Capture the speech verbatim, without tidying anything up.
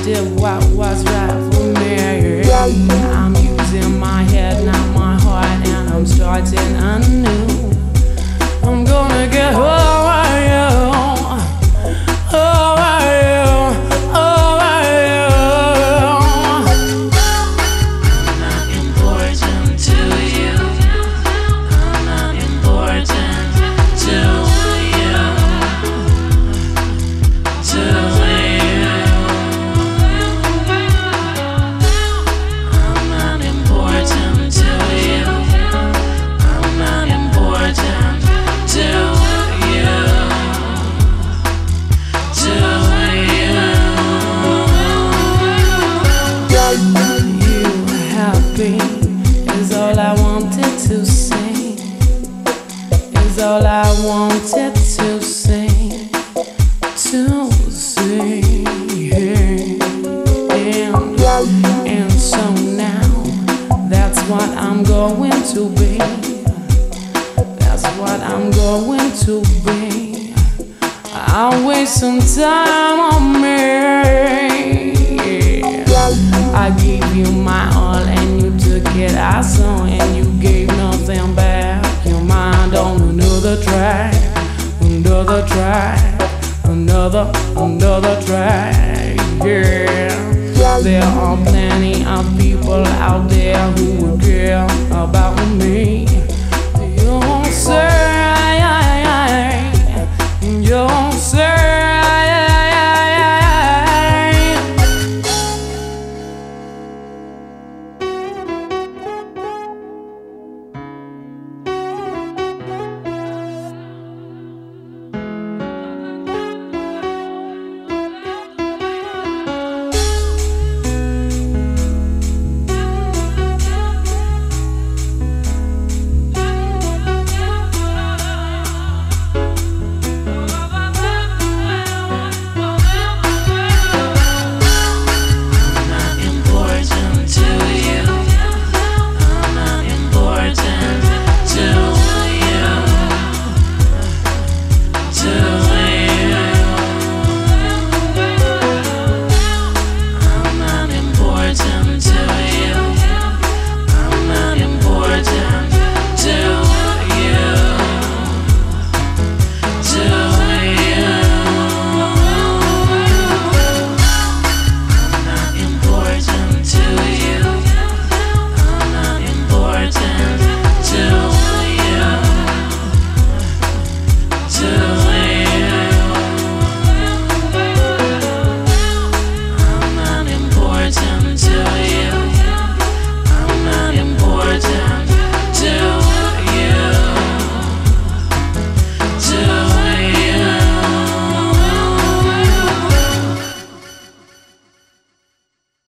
did what was right for me. I'm using my head, not my heart, and I'm starting anew. I'm gonna get over you, over you, over you. I'm not important to you. I'm not important to you. To you. I'm not important to you. I'm not important to you. To you. You happy is all I wanted to say. Is all I wanted to say. To say. And, and so now that's what I'm going to be. That's what I'm going to be. I'll waste some time on me. I gave you my all and you took it. I saw and you gave nothing back. Your mind on another track, another track, another, another track. Yeah. There are plenty of people out there who would care about me.